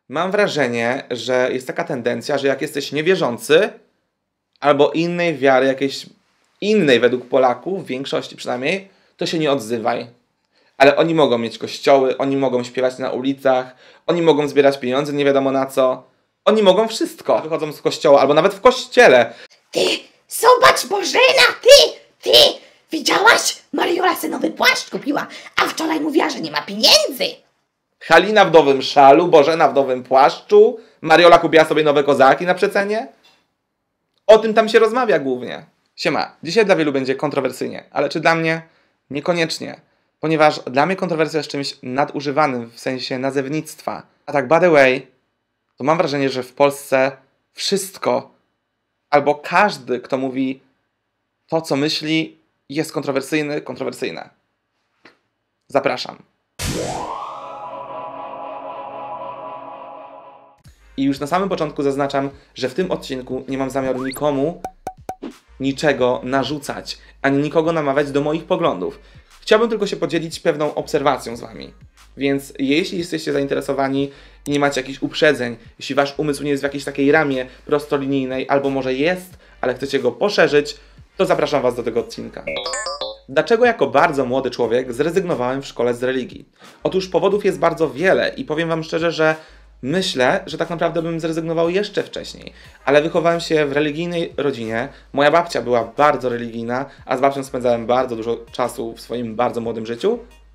Mam wrażenie, że jest taka tendencja, że jak jesteś niewierzący albo innej wiary, jakiejś innej według Polaków, w większości przynajmniej, to się nie odzywaj. Ale oni mogą mieć kościoły, oni mogą śpiewać na ulicach, oni mogą zbierać pieniądze nie wiadomo na co. Oni mogą wszystko. Wychodzą z kościoła albo nawet w kościele. Ty, zobacz Bożena, ty! Widziałaś? Mariola se nowy płaszcz kupiła, a wczoraj mówiła, że nie ma pieniędzy. Halina w nowym szalu, Bożena w nowym płaszczu, Mariola kupiła sobie nowe kozaki na przecenie. O tym tam się rozmawia głównie. Siema, dzisiaj dla wielu będzie kontrowersyjnie, ale czy dla mnie? Niekoniecznie. Ponieważ dla mnie kontrowersja jest czymś nadużywanym w sensie nazewnictwa. A tak by the way, to mam wrażenie, że w Polsce wszystko, albo każdy, kto mówi to, co myśli, jest kontrowersyjne. Zapraszam. I już na samym początku zaznaczam, że w tym odcinku nie mam zamiaru nikomu niczego narzucać, ani nikogo namawiać do moich poglądów. Chciałbym tylko się podzielić pewną obserwacją z wami. Więc jeśli jesteście zainteresowani i nie macie jakichś uprzedzeń, jeśli wasz umysł nie jest w jakiejś takiej ramie prostolinijnej, albo może jest, ale chcecie go poszerzyć, to zapraszam was do tego odcinka. Dlaczego jako bardzo młody człowiek zrezygnowałem w szkole z religii? Otóż powodów jest bardzo wiele i powiem wam szczerze, że myślę, że tak naprawdę bym zrezygnował jeszcze wcześniej, ale wychowałem się w religijnej rodzinie, moja babcia była bardzo religijna, a z babcią spędzałem bardzo dużo czasu w swoim bardzo młodym życiu,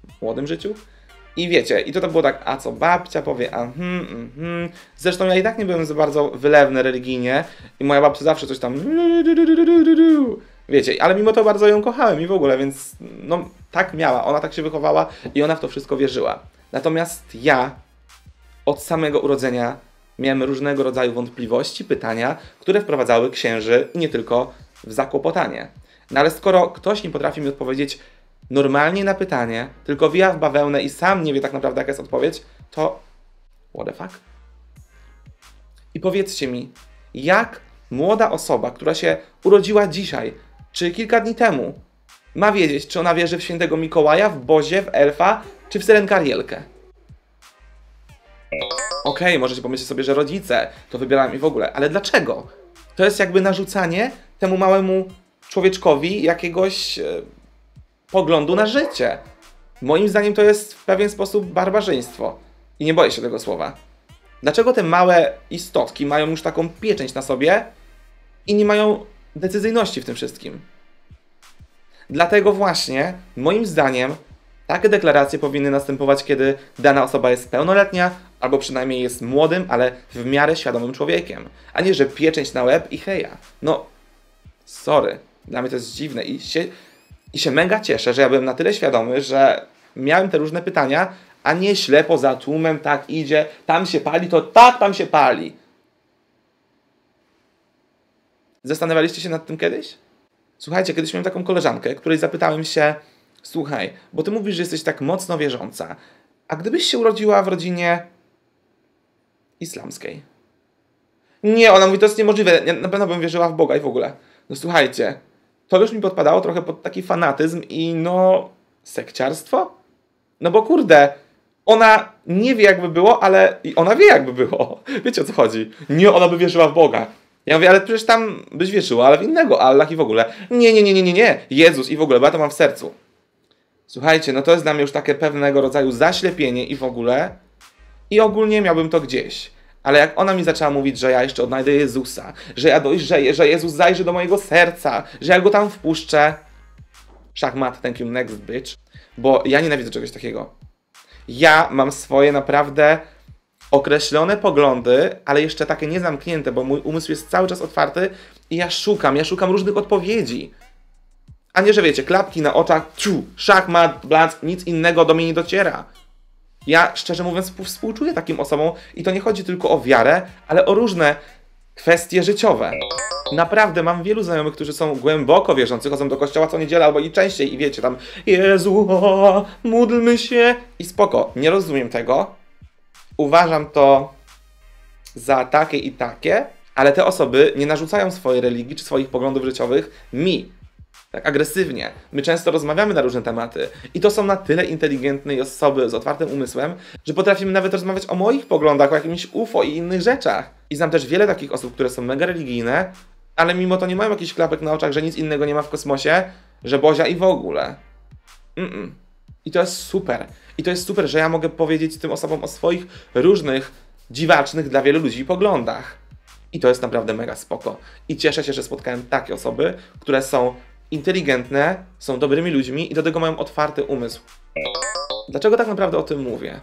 i wiecie, i to było tak, a co babcia powie, Zresztą ja i tak nie byłem za bardzo wylewny religijnie i moja babcia zawsze coś tam, wiecie, ale mimo to bardzo ją kochałem i w ogóle, więc no tak miała, ona tak się wychowała i ona w to wszystko wierzyła. Natomiast ja od samego urodzenia miałem różnego rodzaju wątpliwości, pytania, które wprowadzały księży i nie tylko w zakłopotanie. No ale skoro ktoś nie potrafi mi odpowiedzieć normalnie na pytanie, tylko wija w bawełnę i sam nie wie tak naprawdę jaka jest odpowiedź, to what the fuck? I powiedzcie mi, jak młoda osoba, która się urodziła dzisiaj, czy kilka dni temu, ma wiedzieć, czy ona wierzy w świętego Mikołaja, w Bozie, w elfa, czy w syrenkę Arielkę? Okej, możecie pomyśleć sobie, że rodzice to wybierają i w ogóle, ale dlaczego? To jest jakby narzucanie temu małemu człowieczkowi jakiegoś poglądu na życie. Moim zdaniem to jest w pewien sposób barbarzyństwo. I nie boję się tego słowa. Dlaczego te małe istotki mają już taką pieczęć na sobie i nie mają decyzyjności w tym wszystkim? Dlatego właśnie, moim zdaniem, takie deklaracje powinny następować, kiedy dana osoba jest pełnoletnia, albo przynajmniej jest młodym, ale w miarę świadomym człowiekiem. A nie, że pieczęć na łeb i heja. No, sorry. Dla mnie to jest dziwne i się mega cieszę, że ja byłem na tyle świadomy, że miałem te różne pytania, a nie ślepo za tłumem, tak idzie, tam się pali, to tak tam się pali. Zastanawialiście się nad tym kiedyś? Słuchajcie, kiedyś miałem taką koleżankę, której zapytałem się, słuchaj, bo ty mówisz, że jesteś tak mocno wierząca, a gdybyś się urodziła w rodzinie islamskiej? Nie, ona mówi, to jest niemożliwe, ja na pewno bym wierzyła w Boga i w ogóle. No słuchajcie, to już mi podpadało trochę pod taki fanatyzm i no, sekciarstwo? No bo kurde, ona nie wie jakby było, ale ona wie jakby było. Wiecie o co chodzi? Nie, ona by wierzyła w Boga. Ja mówię, ale przecież tam byś wierzyła, ale w innego Allah i w ogóle. Nie, Jezus i w ogóle, bo ja to mam w sercu. Słuchajcie, no to jest dla mnie już takie pewnego rodzaju zaślepienie i w ogóle. I ogólnie miałbym to gdzieś. Ale jak ona mi zaczęła mówić, że ja jeszcze odnajdę Jezusa, że ja dojrzeję, że Jezus zajrzy do mojego serca, że ja go tam wpuszczę. Szachmat, thank you, next bitch. Bo ja nienawidzę czegoś takiego. Ja mam swoje naprawdę określone poglądy, ale jeszcze takie niezamknięte, bo mój umysł jest cały czas otwarty i ja szukam różnych odpowiedzi. A nie, że wiecie, klapki na oczach, szachmat, blanc, nic innego do mnie nie dociera. Ja, szczerze mówiąc, współczuję takim osobom i to nie chodzi tylko o wiarę, ale o różne kwestie życiowe. Naprawdę mam wielu znajomych, którzy są głęboko wierzący, chodzą do kościoła co niedzielę albo i częściej i wiecie tam Jezu, módlmy się i spoko. Nie rozumiem tego. Uważam to za takie i takie, ale te osoby nie narzucają swojej religii czy swoich poglądów życiowych mi. Tak agresywnie. My często rozmawiamy na różne tematy i to są na tyle inteligentne osoby z otwartym umysłem, że potrafimy nawet rozmawiać o moich poglądach, o jakimś UFO i innych rzeczach. I znam też wiele takich osób, które są mega religijne, ale mimo to nie mają jakichś klapek na oczach, że nic innego nie ma w kosmosie, że Bozia i w ogóle. I to jest super. I to jest super, że ja mogę powiedzieć tym osobom o swoich różnych, dziwacznych dla wielu ludzi poglądach. I to jest naprawdę mega spoko. I cieszę się, że spotkałem takie osoby, które są inteligentne, są dobrymi ludźmi i do tego mają otwarty umysł. Dlaczego tak naprawdę o tym mówię?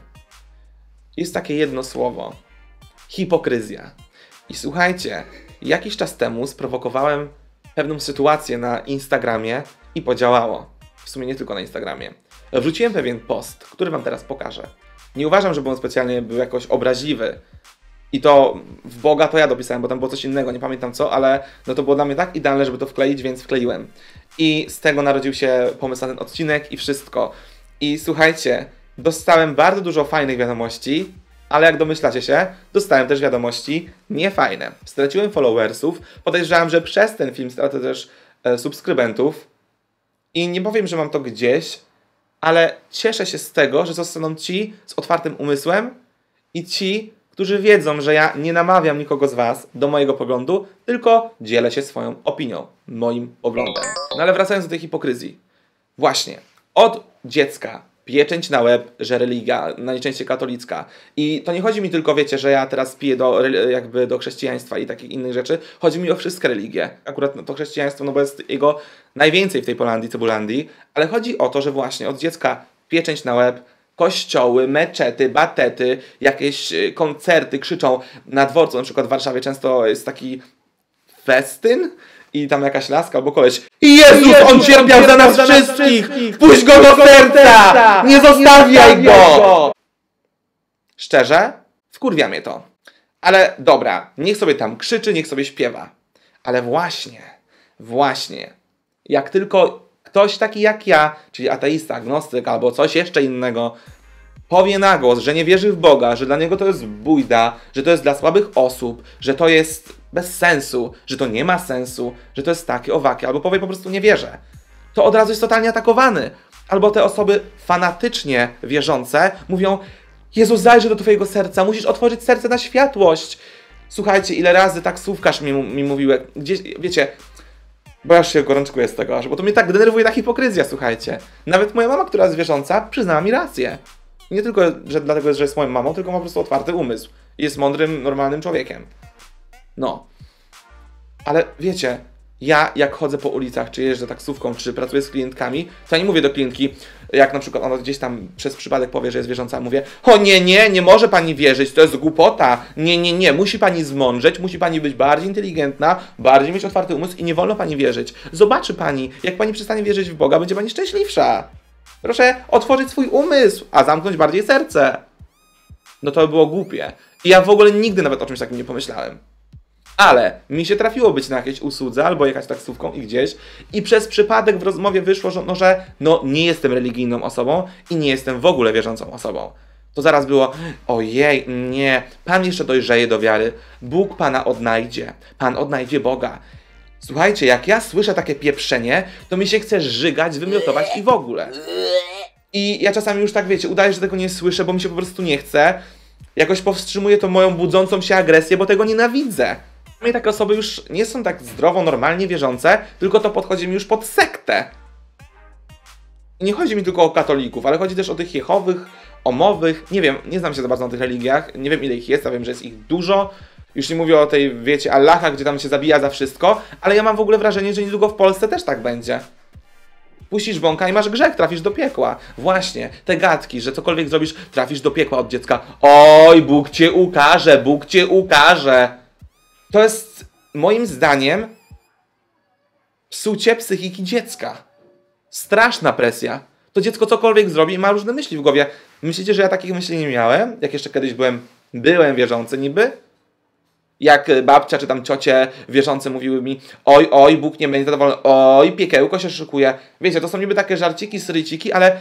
Jest takie jedno słowo. Hipokryzja. I słuchajcie, jakiś czas temu sprowokowałem pewną sytuację na Instagramie i podziałało. W sumie nie tylko na Instagramie. Wrzuciłem pewien post, który wam teraz pokażę. Nie uważam, żeby on specjalnie był jakoś obraźliwy. I to w Boga to ja dopisałem, bo tam było coś innego, nie pamiętam co, ale no to było dla mnie tak idealne, żeby to wkleić, więc wkleiłem. I z tego narodził się pomysł na ten odcinek i wszystko. I słuchajcie, dostałem bardzo dużo fajnych wiadomości, ale jak domyślacie się, dostałem też wiadomości niefajne. Straciłem followersów, podejrzewam, że przez ten film stracę też subskrybentów. I nie powiem, że mam to gdzieś, ale cieszę się z tego, że zostaną ci z otwartym umysłem i ci, którzy wiedzą, że ja nie namawiam nikogo z was do mojego poglądu, tylko dzielę się swoją opinią, moim poglądem. No ale wracając do tej hipokryzji. Właśnie, od dziecka pieczęć na łeb, że religia, najczęściej katolicka. I to nie chodzi mi tylko, wiecie, że ja teraz piję do chrześcijaństwa i takich innych rzeczy. Chodzi mi o wszystkie religie. Akurat to chrześcijaństwo, no bo jest jego najwięcej w tej Polandii, Cebulandii. Ale chodzi o to, że właśnie od dziecka pieczęć na łeb, kościoły, meczety, batety, jakieś koncerty krzyczą na dworcu. Na przykład w Warszawie często jest taki festyn i tam jakaś laska albo koleś. Jezus, on cierpiał za nas wszystkich! Wpuść go do serca! Nie zostawiaj go! Szczerze? Wkurwia mnie to. Ale dobra, niech sobie tam krzyczy, niech sobie śpiewa. Ale właśnie, jak tylko ktoś taki jak ja, czyli ateista, agnostyk albo coś jeszcze innego, powie na głos, że nie wierzy w Boga, że dla niego to jest bujda, że to jest dla słabych osób, że to jest bez sensu, że to nie ma sensu, że to jest takie, owakie, albo powie po prostu nie wierzę, to od razu jest totalnie atakowany. Albo te osoby fanatycznie wierzące mówią: Jezus, zajrzyj do twojego serca, musisz otworzyć serce na światłość. Słuchajcie, ile razy taksówkarz mi mówił, gdzieś, wiecie, bo ja już się gorączkuję z tego, bo to mnie tak denerwuje ta hipokryzja, słuchajcie. Nawet moja mama, która jest wierząca, przyznała mi rację. I nie tylko że dlatego, że jest moją mamą, tylko ma po prostu otwarty umysł. I jest mądrym, normalnym człowiekiem. No. Ale wiecie, ja jak chodzę po ulicach, czy jeżdżę taksówką, czy pracuję z klientkami, to ja nie mówię do klientki, jak na przykład ona gdzieś tam przez przypadek powie, że jest wierząca, mówię: o nie może pani wierzyć, to jest głupota, nie, musi pani zmądrzeć, musi pani być bardziej inteligentna, bardziej mieć otwarty umysł i nie wolno pani wierzyć. Zobaczy pani, jak pani przestanie wierzyć w Boga, będzie pani szczęśliwsza. Proszę otworzyć swój umysł, a zamknąć bardziej serce. No to by było głupie. I ja w ogóle nigdy nawet o czymś takim nie pomyślałem. Ale mi się trafiło być na jakiejś usłudze albo jechać taksówką i gdzieś i przez przypadek w rozmowie wyszło, że nie jestem religijną osobą i nie jestem w ogóle wierzącą osobą. To zaraz było: ojej, nie, pan jeszcze dojrzeje do wiary, Bóg pana odnajdzie, pan odnajdzie Boga. Słuchajcie, jak ja słyszę takie pieprzenie, to mi się chce żygać, wymiotować i w ogóle. I ja czasami już tak, wiecie, udaję, że tego nie słyszę, bo mi się po prostu nie chce. Jakoś powstrzymuję to moją budzącą się agresję, bo tego nienawidzę. Mnie takie osoby już nie są tak zdrowo, normalnie wierzące, tylko to podchodzi mi już pod sektę. I nie chodzi mi tylko o katolików, ale chodzi też o tych jehowych, omowych, nie wiem, nie znam się za bardzo na tych religiach, nie wiem ile ich jest, a wiem, że jest ich dużo. Już nie mówię o tej, wiecie, Allaha, gdzie tam się zabija za wszystko, ale ja mam w ogóle wrażenie, że niedługo w Polsce też tak będzie. Puścisz bąka i masz grzech, trafisz do piekła. Właśnie, te gadki, że cokolwiek zrobisz, trafisz do piekła od dziecka. Oj, Bóg cię ukarze, Bóg cię ukarze. To jest, moim zdaniem, psucie psychiki dziecka. Straszna presja. To dziecko cokolwiek zrobi i ma różne myśli w głowie. Myślicie, że ja takich myśli nie miałem? Jak jeszcze kiedyś byłem wierzący niby? Jak babcia czy tam ciocie wierzące mówiły mi: oj, Bóg nie będzie zadowolony, oj, piekiełko się szykuje. Wiecie, to są niby takie żarciki, sryciki, ale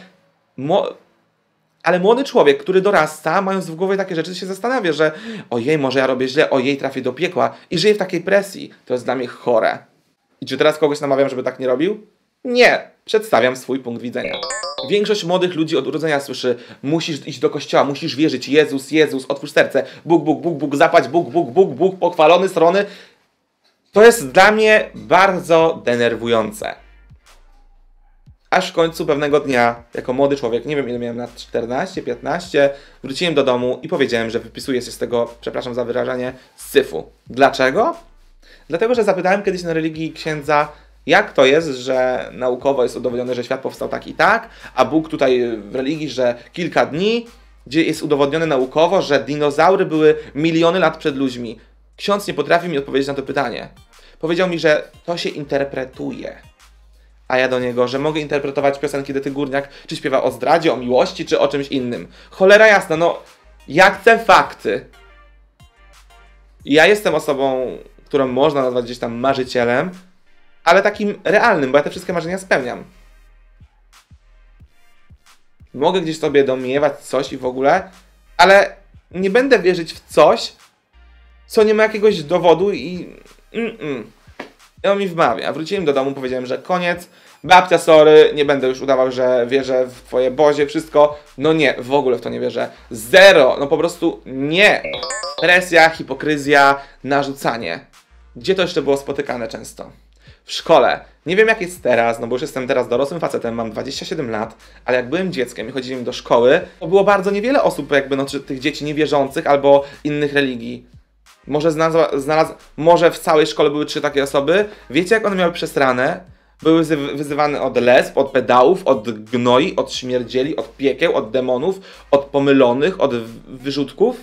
młody człowiek, który dorasta, mając w głowie takie rzeczy, się zastanawia, że ojej, może ja robię źle, ojej, trafię do piekła i żyje w takiej presji. To jest dla mnie chore. I czy teraz kogoś namawiam, żeby tak nie robił? Nie, przedstawiam swój punkt widzenia. Większość młodych ludzi od urodzenia słyszy: musisz iść do kościoła, musisz wierzyć, Jezus, Jezus, otwórz serce, Bóg, Bóg, Bóg, Bóg, zapłać, Bóg, Bóg, Bóg, Bóg, pochwalony, strony. To jest dla mnie bardzo denerwujące. Aż w końcu pewnego dnia, jako młody człowiek, nie wiem ile miałem lat, 14, 15, wróciłem do domu i powiedziałem, że wypisuję się z tego, przepraszam za wyrażenie, syfu. Dlaczego? Dlatego, że zapytałem kiedyś na religii księdza, jak to jest, że naukowo jest udowodnione, że świat powstał tak i tak, a Bóg tutaj w religii, że kilka dni, gdzie jest udowodnione naukowo, że dinozaury były miliony lat przed ludźmi. Ksiądz nie potrafi mi odpowiedzieć na to pytanie. Powiedział mi, że to się interpretuje. A ja do niego, że mogę interpretować piosenki Edyty Górniak, czy śpiewa o zdradzie, o miłości, czy o czymś innym. Cholera jasna, no ja chcę fakty. Ja jestem osobą, którą można nazwać gdzieś tam marzycielem, ale takim realnym, bo ja te wszystkie marzenia spełniam. Mogę gdzieś sobie domniewać coś i w ogóle, ale nie będę wierzyć w coś, co nie ma jakiegoś dowodu i... I on mi wmawia. Wróciłem do domu, powiedziałem, że koniec, babcia, sorry, nie będę już udawał, że wierzę w twoje Bozie, wszystko. No nie, w ogóle w to nie wierzę. Zero, no po prostu nie. Presja, hipokryzja, narzucanie. Gdzie to jeszcze było spotykane często? W szkole. Nie wiem jak jest teraz, no bo już jestem teraz dorosłym facetem, mam 27 lat, ale jak byłem dzieckiem i chodziłem do szkoły, to było bardzo niewiele osób jakby, no, czy tych dzieci niewierzących albo innych religii. Może w całej szkole były 3 takie osoby. Wiecie jak one miały przesrane? Były wyzywane od lesb, od pedałów, od gnoi, od śmierdzieli, od piekieł, od demonów, od pomylonych, od wyrzutków.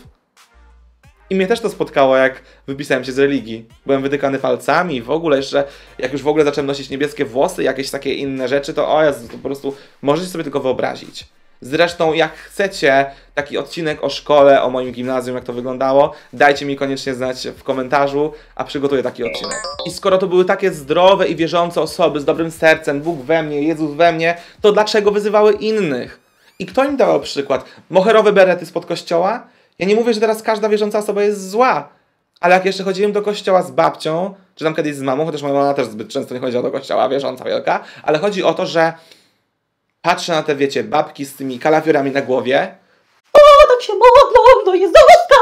I mnie też to spotkało, jak wypisałem się z religii. Byłem wytykany palcami i w ogóle jeszcze, jak już w ogóle zacząłem nosić niebieskie włosy, jakieś takie inne rzeczy, to o Jezu, to po prostu możecie sobie tylko wyobrazić. Zresztą jak chcecie taki odcinek o szkole, o moim gimnazjum, jak to wyglądało, dajcie mi koniecznie znać w komentarzu, a przygotuję taki odcinek. I skoro to były takie zdrowe i wierzące osoby z dobrym sercem, Bóg we mnie, Jezus we mnie, to dlaczego wyzywały innych? I kto im dawał przykład? Moherowe berety spod kościoła? Ja nie mówię, że teraz każda wierząca osoba jest zła, ale jak jeszcze chodziłem do kościoła z babcią, czy tam kiedyś z mamą, chociaż moja mama też zbyt często nie chodziła do kościoła, wierząca wielka, ale chodzi o to, że patrzę na te, wiecie, babki z tymi kalafiorami na głowie. O, tak się modlą do Jezuska!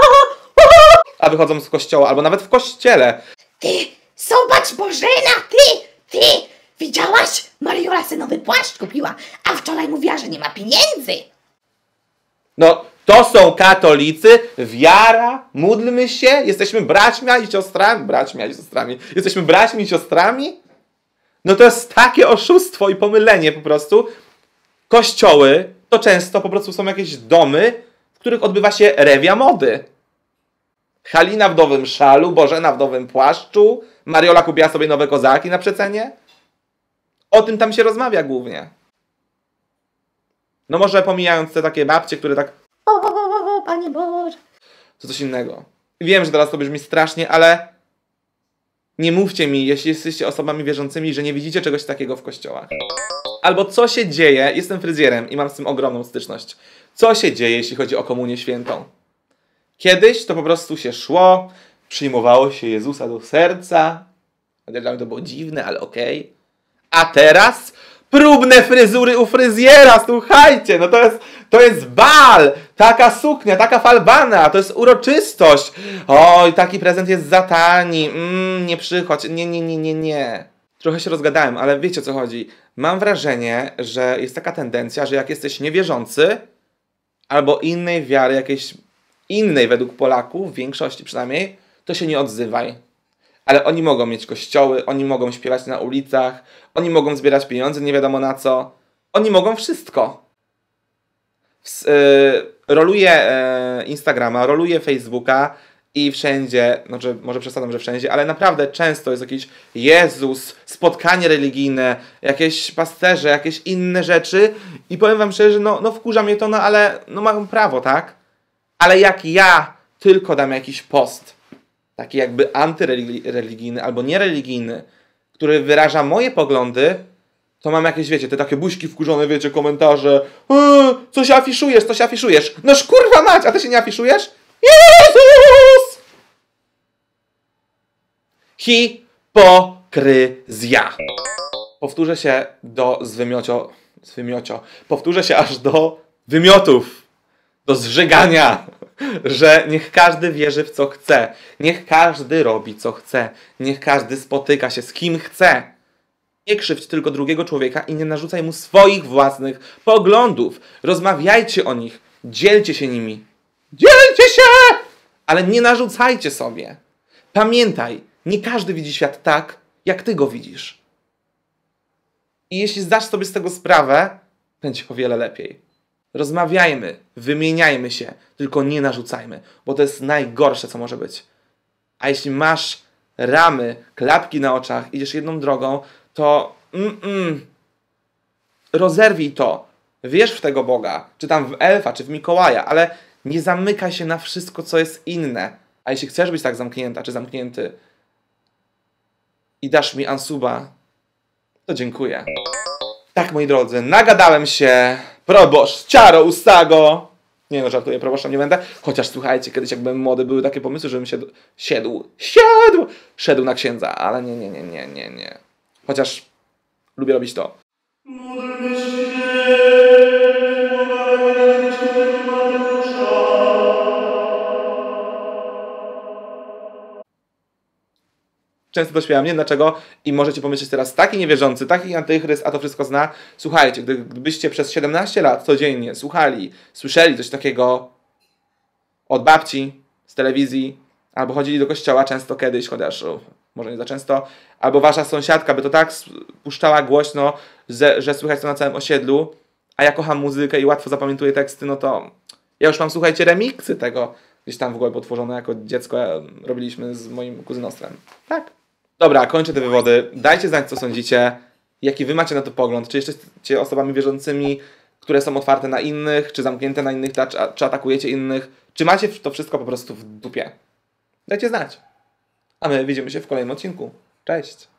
A wychodzą z kościoła, albo nawet w kościele. Ty, zobacz Bożena, ty! Widziałaś? Mariola se nowy płaszcz kupiła, a wczoraj mówiła, że nie ma pieniędzy. No, to są katolicy, wiara, módlmy się, jesteśmy braćmi i siostrami. Jesteśmy braćmi i siostrami? No to jest takie oszustwo i pomylenie po prostu. Kościoły to często po prostu są jakieś domy, w których odbywa się rewia mody. Halina w nowym szalu, Bożena w nowym płaszczu, Mariola kupiła sobie nowe kozaki na przecenie. O tym tam się rozmawia głównie. No może pomijając te takie babcie, które tak... O, Panie Boże. To coś innego. Wiem, że teraz to brzmi strasznie, ale... Nie mówcie mi, jeśli jesteście osobami wierzącymi, że nie widzicie czegoś takiego w kościołach. Albo co się dzieje, jestem fryzjerem i mam z tym ogromną styczność. Co się dzieje, jeśli chodzi o komunię świętą? Kiedyś to po prostu się szło, przyjmowało się Jezusa do serca. Dla mnie to było dziwne, ale okej. A teraz próbne fryzury u fryzjera, słuchajcie, no to jest bal, taka suknia, taka falbana, to jest uroczystość. Oj, taki prezent jest za tani, nie przychodź, nie. Trochę się rozgadałem, ale wiecie o co chodzi. Mam wrażenie, że jest taka tendencja, że jak jesteś niewierzący, albo innej wiary, jakiejś innej według Polaków, w większości przynajmniej, to się nie odzywaj. Ale oni mogą mieć kościoły, oni mogą śpiewać na ulicach, oni mogą zbierać pieniądze nie wiadomo na co. Oni mogą wszystko. Roluję Instagrama, roluję Facebooka i wszędzie, znaczy może przesadzam, że wszędzie, ale naprawdę często jest jakiś Jezus, spotkanie religijne, jakieś pasterze, jakieś inne rzeczy i powiem wam szczerze, no wkurza mnie to, no ale no mam prawo, tak? Ale jak ja tylko dam jakiś post, taki jakby antyreligijny albo niereligijny, który wyraża moje poglądy, to mam jakieś, wiecie, te takie buźki wkurzone, wiecie, komentarze. Co się afiszujesz? Noż kurwa mać, a ty się nie afiszujesz? Jezus! Hipokryzja. Powtórzę się powtórzę się aż do wymiotów, do zżygania, że niech każdy wierzy w co chce, niech każdy robi co chce, niech każdy spotyka się z kim chce. Nie krzywdź tylko drugiego człowieka i nie narzucaj mu swoich własnych poglądów. Rozmawiajcie o nich, dzielcie się nimi. Dzielcie się! Ale nie narzucajcie sobie. Pamiętaj, nie każdy widzi świat tak, jak ty go widzisz. I jeśli zdasz sobie z tego sprawę, będzie o wiele lepiej. Rozmawiajmy, wymieniajmy się, tylko nie narzucajmy, bo to jest najgorsze, co może być. A jeśli masz ramy, klapki na oczach, idziesz jedną drogą, to rozerwij to. Wierz w tego Boga, czy tam w elfa, czy w Mikołaja, ale nie zamykaj się na wszystko, co jest inne. A jeśli chcesz być tak zamknięta, czy zamknięty i dasz mi unsuba, to dziękuję. Tak, moi drodzy, nagadałem się. Proboszcz, ciaro, ustago. Nie no, żartuję, proboszczem nie będę. Chociaż słuchajcie, kiedyś jak byłem młody, były takie pomysły, żebym szedł na księdza, ale nie. Chociaż lubię robić to. Często to śpiewam, nie wiem dlaczego i możecie pomyśleć teraz, taki niewierzący, taki antychryst, a to wszystko zna. Słuchajcie, gdybyście przez 17 lat codziennie słyszeli coś takiego od babci, z telewizji, albo chodzili do kościoła często kiedyś, chociaż może nie za często, albo wasza sąsiadka by to tak puszczała głośno, że słychać to na całym osiedlu, a ja kocham muzykę i łatwo zapamiętuję teksty, no to ja już mam, słuchajcie, remiksy tego, gdzieś tam w ogóle potworzone jako dziecko, robiliśmy z moim kuzynostrem. Tak. Dobra, kończę te wywody. Dajcie znać, co sądzicie, jaki wy macie na to pogląd, czy jesteście osobami wierzącymi, które są otwarte na innych, czy zamknięte na innych, czy atakujecie innych, czy macie to wszystko po prostu w dupie. Dajcie znać. A my widzimy się w kolejnym odcinku. Cześć!